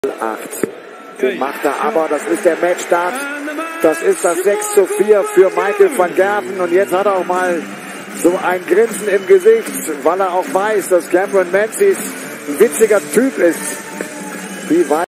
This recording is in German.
8. Den macht er aber, das ist der Matchstart. Das ist das 6:4 für Michael van Gerwen. Und jetzt hat er auch mal so ein Grinsen im Gesicht, weil er auch weiß, dass Cameron Menzies ein witziger Typ ist. Wie weit